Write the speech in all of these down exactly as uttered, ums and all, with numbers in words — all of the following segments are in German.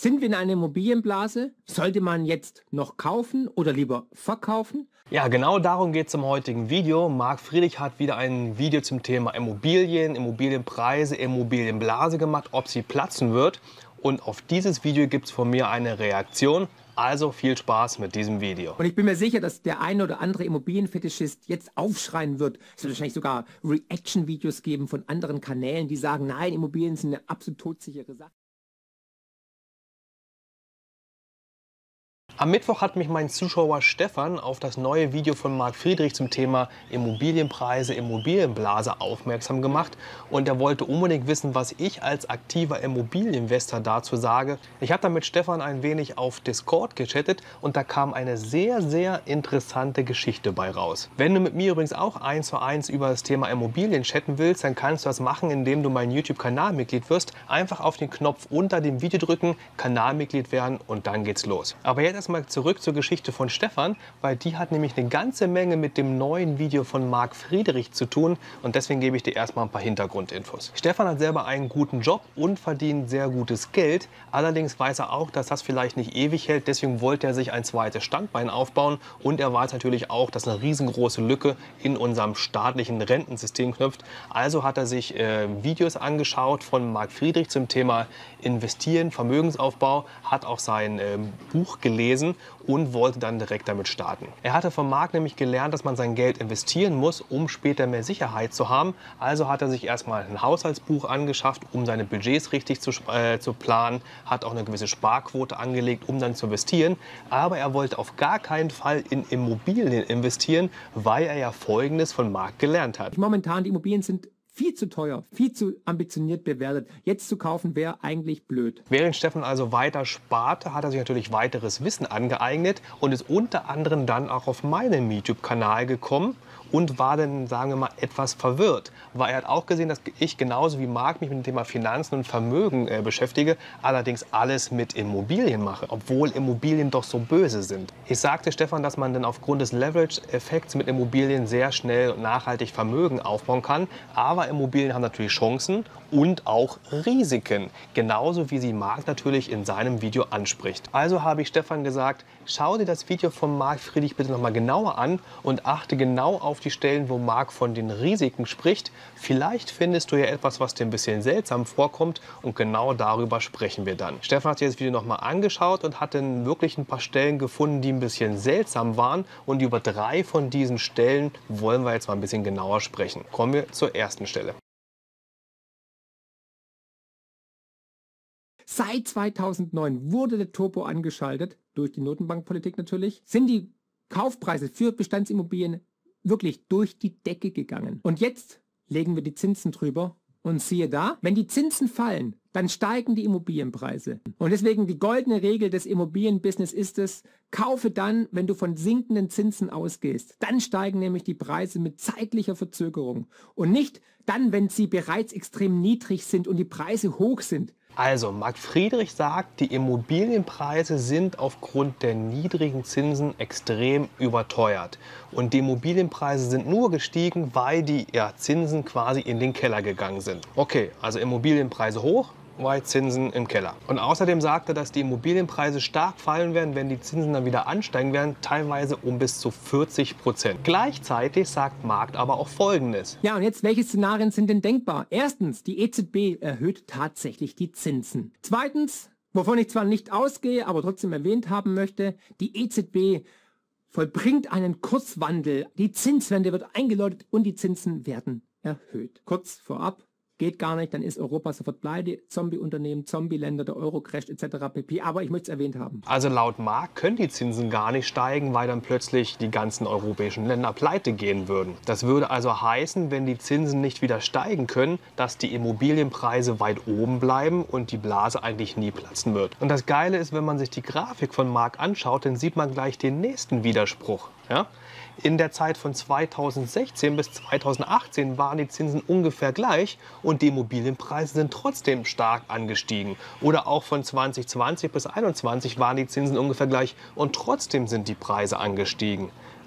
Sind wir in einer Immobilienblase? Sollte man jetzt noch kaufen oder lieber verkaufen? Ja, genau darum geht es im heutigen Video. Marc Friedrich hat wieder ein Video zum Thema Immobilien, Immobilienpreise, Immobilienblase gemacht, ob sie platzen wird. Und auf dieses Video gibt es von mir eine Reaktion. Also viel Spaß mit diesem Video. Und ich bin mir sicher, dass der eine oder andere Immobilienfetischist jetzt aufschreien wird. Es wird wahrscheinlich sogar Reaction-Videos geben von anderen Kanälen, die sagen, nein, Immobilien sind eine absolut todsichere Sache. Am Mittwoch hat mich mein Zuschauer Stefan auf das neue Video von Marc Friedrich zum Thema Immobilienpreise, Immobilienblase aufmerksam gemacht. Und er wollte unbedingt wissen, was ich als aktiver Immobilieninvestor dazu sage. Ich habe dann mit Stefan ein wenig auf Discord gechattet und da kam eine sehr, sehr interessante Geschichte bei raus. Wenn du mit mir übrigens auch eins zu eins über das Thema Immobilien chatten willst, dann kannst du das machen, indem du mein YouTube-Kanalmitglied wirst. Einfach auf den Knopf unter dem Video drücken, Kanalmitglied werden und dann geht's los. Aber jetzt erstmal zurück zur Geschichte von Stefan, weil die hat nämlich eine ganze Menge mit dem neuen Video von Marc Friedrich zu tun und deswegen gebe ich dir erstmal ein paar Hintergrundinfos. Stefan hat selber einen guten Job und verdient sehr gutes Geld, allerdings weiß er auch, dass das vielleicht nicht ewig hält, deswegen wollte er sich ein zweites Standbein aufbauen und er weiß natürlich auch, dass eine riesengroße Lücke in unserem staatlichen Rentensystem knüpft. Also hat er sich äh, Videos angeschaut von Marc Friedrich zum Thema Investieren, Vermögensaufbau, hat auch sein äh, Buch gelesen und wollte dann direkt damit starten. Er hatte von Marc nämlich gelernt, dass man sein Geld investieren muss, um später mehr Sicherheit zu haben. Also hat er sich erstmal ein Haushaltsbuch angeschafft, um seine Budgets richtig zu, äh, zu planen, hat auch eine gewisse Sparquote angelegt, um dann zu investieren. Aber er wollte auf gar keinen Fall in Immobilien investieren, weil er ja Folgendes von Marc gelernt hat. Momentan die Immobilien sind viel zu teuer, viel zu ambitioniert bewertet. Jetzt zu kaufen wäre eigentlich blöd. Während Stefan also weiter sparte, hat er sich natürlich weiteres Wissen angeeignet und ist unter anderem dann auch auf meinen YouTube-Kanal gekommen und war dann, sagen wir mal, etwas verwirrt. Weil er hat auch gesehen, dass ich genauso wie Marc mich mit dem Thema Finanzen und Vermögen äh, beschäftige, allerdings alles mit Immobilien mache, obwohl Immobilien doch so böse sind. Ich sagte Stefan, dass man dann aufgrund des Leverage-Effekts mit Immobilien sehr schnell und nachhaltig Vermögen aufbauen kann, aber Immobilien haben natürlich Chancen und auch Risiken, genauso wie sie Marc natürlich in seinem Video anspricht. Also habe ich Stefan gesagt, schau dir das Video von Marc Friedrich bitte noch mal genauer an und achte genau auf die Stellen, wo Marc von den Risiken spricht. Vielleicht findest du ja etwas, was dir ein bisschen seltsam vorkommt und genau darüber sprechen wir dann. Stefan hat sich das Video noch mal angeschaut und hat dann wirklich ein paar Stellen gefunden, die ein bisschen seltsam waren und über drei von diesen Stellen wollen wir jetzt mal ein bisschen genauer sprechen. Kommen wir zur ersten Stelle. Seit zweitausendneun wurde der Turbo angeschaltet, durch die Notenbankpolitik natürlich, sind die Kaufpreise für Bestandsimmobilien wirklich durch die Decke gegangen. Und jetzt legen wir die Zinsen drüber und siehe da, wenn die Zinsen fallen, dann steigen die Immobilienpreise. Und deswegen die goldene Regel des Immobilienbusiness ist es, kaufe dann, wenn du von sinkenden Zinsen ausgehst. Dann steigen nämlich die Preise mit zeitlicher Verzögerung. Und nicht dann, wenn sie bereits extrem niedrig sind und die Preise hoch sind. Also, Marc Friedrich sagt, die Immobilienpreise sind aufgrund der niedrigen Zinsen extrem überteuert. Und die Immobilienpreise sind nur gestiegen, weil die ja, Zinsen quasi in den Keller gegangen sind. Okay, also Immobilienpreise hoch, weil Zinsen im Keller. Und außerdem sagt er, dass die Immobilienpreise stark fallen werden, wenn die Zinsen dann wieder ansteigen werden, teilweise um bis zu vierzig Prozent. Gleichzeitig sagt Marc aber auch Folgendes. Ja, und jetzt, welche Szenarien sind denn denkbar? Erstens, die E Z B erhöht tatsächlich die Zinsen. Zweitens, wovon ich zwar nicht ausgehe, aber trotzdem erwähnt haben möchte, die E Z B vollbringt einen Kurswandel. Die Zinswende wird eingeläutet und die Zinsen werden erhöht. Kurz vorab. Geht gar nicht, dann ist Europa sofort pleite, Zombie-Unternehmen, Zombie-Länder, der Euro crasht et cetera pp. Aber ich möchte es erwähnt haben. Also laut Marc können die Zinsen gar nicht steigen, weil dann plötzlich die ganzen europäischen Länder pleite gehen würden. Das würde also heißen, wenn die Zinsen nicht wieder steigen können, dass die Immobilienpreise weit oben bleiben und die Blase eigentlich nie platzen wird. Und das Geile ist, wenn man sich die Grafik von Marc anschaut, dann sieht man gleich den nächsten Widerspruch. Ja? In der Zeit von zweitausendsechzehn bis zweitausendachtzehn waren die Zinsen ungefähr gleich und die Immobilienpreise sind trotzdem stark angestiegen. Oder auch von zweitausendzwanzig bis zweitausendeinundzwanzig waren die Zinsen ungefähr gleich und trotzdem sind die Preise angestiegen.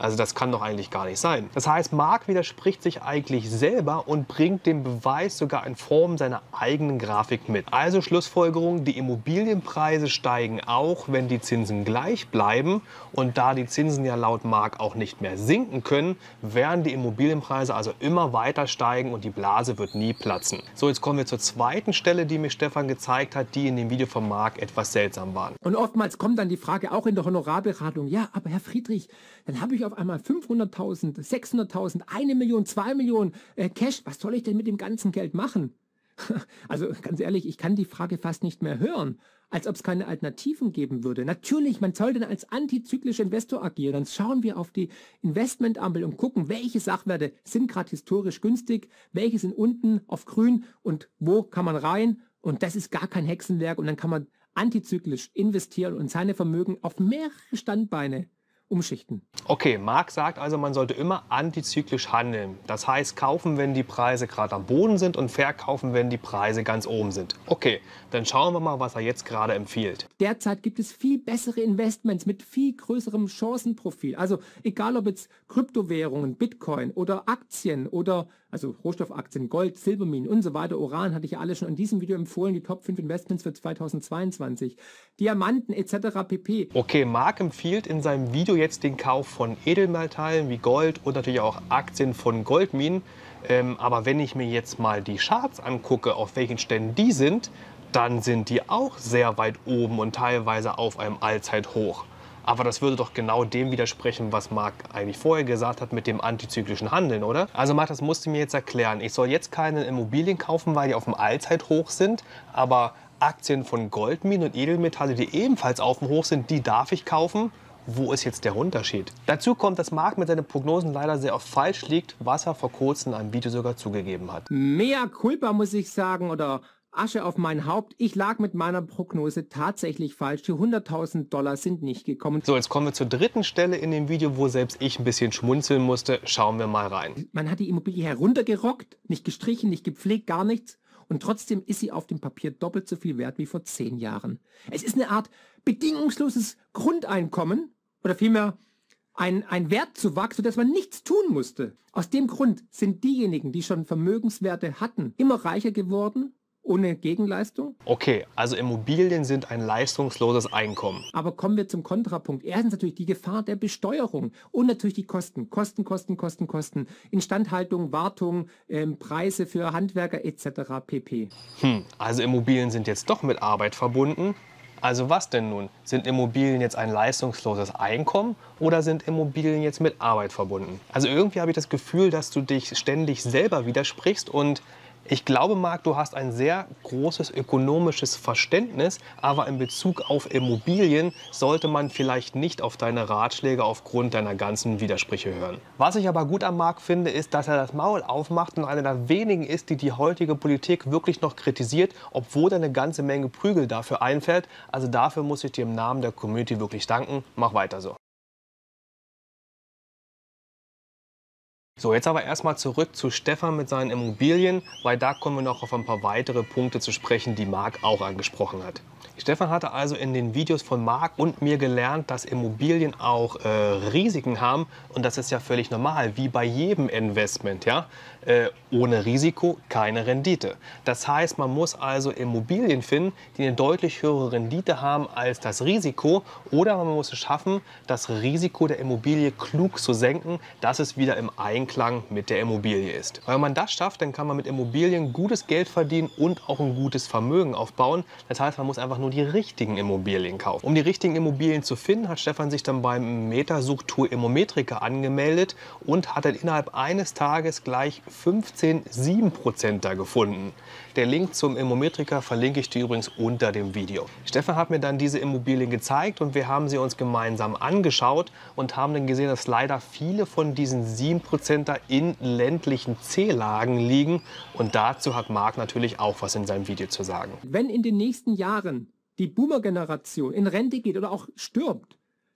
Also das kann doch eigentlich gar nicht sein. Das heißt, Mark widerspricht sich eigentlich selber und bringt den Beweis sogar in Form seiner eigenen Grafik mit. Also Schlussfolgerung, die Immobilienpreise steigen auch, wenn die Zinsen gleich bleiben. Und da die Zinsen ja laut Mark auch nicht mehr sinken können, werden die Immobilienpreise also immer weiter steigen und die Blase wird nie platzen. So, jetzt kommen wir zur zweiten Stelle, die mir Stefan gezeigt hat, die in dem Video von Mark etwas seltsam waren. Und oftmals kommt dann die Frage auch in der Honorarberatung, ja, aber Herr Friedrich, dann habe ich auf einmal fünfhunderttausend, sechshunderttausend, eine Million, zwei Millionen äh, Cash. Was soll ich denn mit dem ganzen Geld machen? Also ganz ehrlich, ich kann die Frage fast nicht mehr hören, als ob es keine Alternativen geben würde. Natürlich, man soll dann als antizyklischer Investor agieren. Dann schauen wir auf die Investmentampel und gucken, welche Sachwerte sind gerade historisch günstig, welche sind unten auf grün und wo kann man rein. Und das ist gar kein Hexenwerk und dann kann man antizyklisch investieren und seine Vermögen auf mehrere Standbeine umschichten. Okay, Mark sagt also, man sollte immer antizyklisch handeln. Das heißt, kaufen, wenn die Preise gerade am Boden sind und verkaufen, wenn die Preise ganz oben sind. Okay, dann schauen wir mal, was er jetzt gerade empfiehlt. Derzeit gibt es viel bessere Investments mit viel größerem Chancenprofil. Also egal ob jetzt Kryptowährungen, Bitcoin oder Aktien oder also Rohstoffaktien, Gold, Silberminen und so weiter, Uran hatte ich ja alle schon in diesem Video empfohlen, die Top fünf Investments für zweitausendzweiundzwanzig, Diamanten et cetera pp. Okay, Mark empfiehlt in seinem Video jetzt den Kauf von Edelmetallen wie Gold und natürlich auch Aktien von Goldminen. Ähm, aber wenn ich mir jetzt mal die Charts angucke, auf welchen Ständen die sind, dann sind die auch sehr weit oben und teilweise auf einem Allzeithoch. Aber das würde doch genau dem widersprechen, was Mark eigentlich vorher gesagt hat mit dem antizyklischen Handeln, oder? Also Mark, das musst du mir jetzt erklären. Ich soll jetzt keine Immobilien kaufen, weil die auf dem Allzeithoch sind, aber Aktien von Goldminen und Edelmetalle, die ebenfalls auf dem Hoch sind, die darf ich kaufen. Wo ist jetzt der Unterschied? Dazu kommt, dass Mark mit seinen Prognosen leider sehr oft falsch liegt, was er vor kurzem in einem Video sogar zugegeben hat. Mea culpa, muss ich sagen, oder Asche auf mein Haupt. Ich lag mit meiner Prognose tatsächlich falsch. Die hunderttausend Dollar sind nicht gekommen. So, jetzt kommen wir zur dritten Stelle in dem Video, wo selbst ich ein bisschen schmunzeln musste. Schauen wir mal rein. Man hat die Immobilie heruntergerockt, nicht gestrichen, nicht gepflegt, gar nichts. Und trotzdem ist sie auf dem Papier doppelt so viel wert wie vor zehn Jahren. Es ist eine Art bedingungsloses Grundeinkommen oder vielmehr ein, ein Wertzuwachs, sodass man nichts tun musste. Aus dem Grund sind diejenigen, die schon Vermögenswerte hatten, immer reicher geworden, ohne Gegenleistung. Okay, also Immobilien sind ein leistungsloses Einkommen. Aber kommen wir zum Kontrapunkt. Erstens natürlich die Gefahr der Besteuerung und natürlich die Kosten. Kosten, Kosten, Kosten, Kosten. Instandhaltung, Wartung, ähm, Preise für Handwerker et cetera pp. Hm, also Immobilien sind jetzt doch mit Arbeit verbunden. Also was denn nun? Sind Immobilien jetzt ein leistungsloses Einkommen oder sind Immobilien jetzt mit Arbeit verbunden? Also irgendwie habe ich das Gefühl, dass du dich ständig selber widersprichst und ich glaube, Mark, du hast ein sehr großes ökonomisches Verständnis, aber in Bezug auf Immobilien sollte man vielleicht nicht auf deine Ratschläge aufgrund deiner ganzen Widersprüche hören. Was ich aber gut an Mark finde, ist, dass er das Maul aufmacht und einer der wenigen ist, die die heutige Politik wirklich noch kritisiert, obwohl er eine ganze Menge Prügel dafür einfällt. Also dafür muss ich dir im Namen der Community wirklich danken. Mach weiter so. So, jetzt aber erstmal zurück zu Stefan mit seinen Immobilien, weil da kommen wir noch auf ein paar weitere Punkte zu sprechen, die Mark auch angesprochen hat. Stefan hatte also in den Videos von Mark und mir gelernt, dass Immobilien auch äh, Risiken haben und das ist ja völlig normal, wie bei jedem Investment, ja? Äh, ohne Risiko keine Rendite. Das heißt, man muss also Immobilien finden, die eine deutlich höhere Rendite haben als das Risiko oder man muss es schaffen, das Risiko der Immobilie klug zu senken, dass es wieder im Einklang mit der Immobilie ist. Weil wenn man das schafft, dann kann man mit Immobilien gutes Geld verdienen und auch ein gutes Vermögen aufbauen. Das heißt, man muss einfach nur die richtigen Immobilien kaufen. Um die richtigen Immobilien zu finden, hat Stefan sich dann beim Meta-Suchtool Immometrica angemeldet und hat dann innerhalb eines Tages gleich fünfzehn sieben Prozent da gefunden. Der Link zum Immometrica verlinke ich dir übrigens unter dem Video. Stefan hat mir dann diese Immobilien gezeigt und wir haben sie uns gemeinsam angeschaut und haben dann gesehen, dass leider viele von diesen sieben Prozenter in ländlichen C-Lagen liegen und dazu hat Mark natürlich auch was in seinem Video zu sagen. Wenn in den nächsten Jahren die Boomer-Generation in Rente geht oder auch stirbt,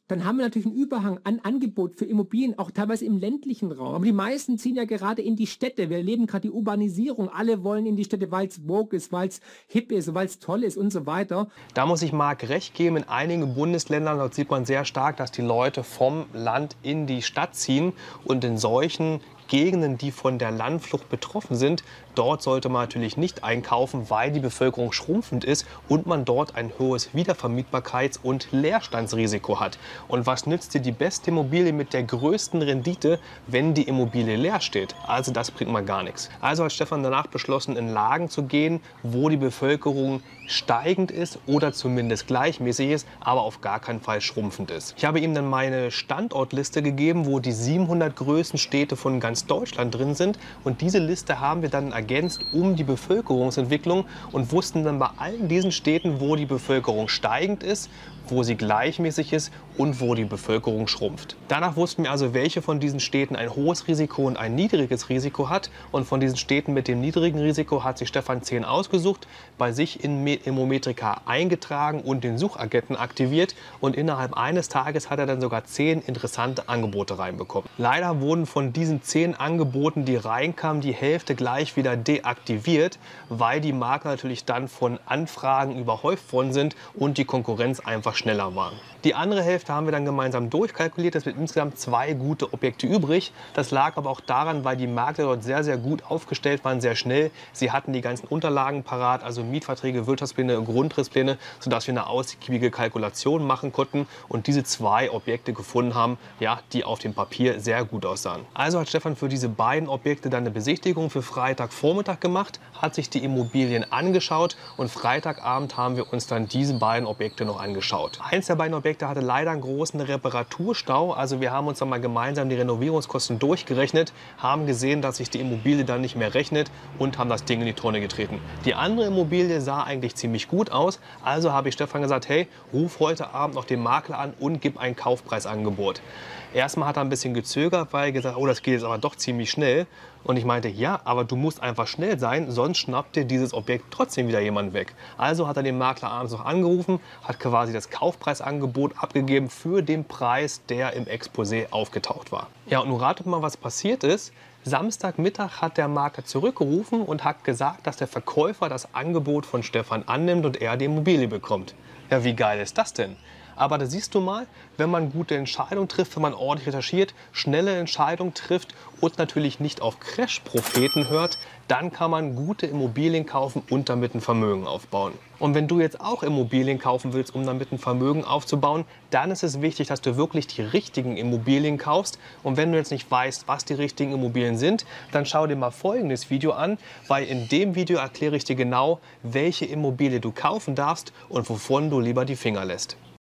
dann haben wir natürlich einen Überhang an Angebot für Immobilien, auch teilweise im ländlichen Raum. Aber die meisten ziehen ja gerade in die Städte. Wir erleben gerade die Urbanisierung. Alle wollen in die Städte, weil es woke ist, weil es hip ist, weil es toll ist und so weiter. Da muss ich Marc recht geben. In einigen Bundesländern dort sieht man sehr stark, dass die Leute vom Land in die Stadt ziehen. Und in solchen Gegenden, die von der Landflucht betroffen sind, dort sollte man natürlich nicht einkaufen, weil die Bevölkerung schrumpfend ist und man dort ein hohes Wiedervermietbarkeits- und Leerstandsrisiko hat. Und was nützt dir die beste Immobilie mit der größten Rendite, wenn die Immobilie leer steht? Also das bringt mal gar nichts. Also hat Stefan danach beschlossen, in Lagen zu gehen, wo die Bevölkerung steigend ist oder zumindest gleichmäßig ist, aber auf gar keinen Fall schrumpfend ist. Ich habe ihm dann meine Standortliste gegeben, wo die siebenhundert größten Städte von ganz Deutschland drin sind, und diese Liste haben wir dann ergänzt um die Bevölkerungsentwicklung und wussten dann bei allen diesen Städten, wo die Bevölkerung steigend ist, wo sie gleichmäßig ist und wo die Bevölkerung schrumpft. Danach wussten wir also, welche von diesen Städten ein hohes Risiko und ein niedriges Risiko hat, und von diesen Städten mit dem niedrigen Risiko hat sich Stefan zehn ausgesucht, bei sich in Immometrika eingetragen und den Suchagenten aktiviert, und innerhalb eines Tages hat er dann sogar zehn interessante Angebote reinbekommen. Leider wurden von diesen zehn Angeboten, die reinkamen, die Hälfte gleich wieder deaktiviert, weil die Makler natürlich dann von Anfragen überhäuft worden sind und die Konkurrenz einfach schneller waren. Die andere Hälfte haben wir dann gemeinsam durchkalkuliert. Es sind insgesamt zwei gute Objekte übrig. Das lag aber auch daran, weil die Makler dort sehr, sehr gut aufgestellt waren, sehr schnell. Sie hatten die ganzen Unterlagen parat, also Mietverträge, Wirtschaftspläne, Grundrisspläne, sodass wir eine ausgiebige Kalkulation machen konnten und diese zwei Objekte gefunden haben, ja, die auf dem Papier sehr gut aussahen. Also hat Stefan für diese beiden Objekte dann eine Besichtigung für Freitagvormittag gemacht, hat sich die Immobilien angeschaut, und Freitagabend haben wir uns dann diese beiden Objekte noch angeschaut. Eins der beiden Objekte hatte leider einen großen Reparaturstau, also wir haben uns dann mal gemeinsam die Renovierungskosten durchgerechnet, haben gesehen, dass sich die Immobilie dann nicht mehr rechnet und haben das Ding in die Tonne getreten. Die andere Immobilie sah eigentlich ziemlich gut aus, also habe ich Stefan gesagt, hey, ruf heute Abend noch den Makler an und gib ein Kaufpreisangebot. Erstmal hat er ein bisschen gezögert, weil er gesagt hat, oh, das geht jetzt aber doch ziemlich schnell. Und ich meinte, ja, aber du musst einfach schnell sein, sonst schnappt dir dieses Objekt trotzdem wieder jemand weg. Also hat er den Makler abends noch angerufen, hat quasi das Kaufpreisangebot abgegeben für den Preis, der im Exposé aufgetaucht war. Ja, und nun ratet mal, was passiert ist. Samstagmittag hat der Makler zurückgerufen und hat gesagt, dass der Verkäufer das Angebot von Stefan annimmt und er die Immobilie bekommt. Ja, wie geil ist das denn? Aber da siehst du mal, wenn man gute Entscheidungen trifft, wenn man ordentlich recherchiert, schnelle Entscheidungen trifft und natürlich nicht auf Crash-Propheten hört, dann kann man gute Immobilien kaufen und damit ein Vermögen aufbauen. Und wenn du jetzt auch Immobilien kaufen willst, um damit ein Vermögen aufzubauen, dann ist es wichtig, dass du wirklich die richtigen Immobilien kaufst. Und wenn du jetzt nicht weißt, was die richtigen Immobilien sind, dann schau dir mal folgendes Video an, weil in dem Video erkläre ich dir genau, welche Immobilie du kaufen darfst und wovon du lieber die Finger lässt.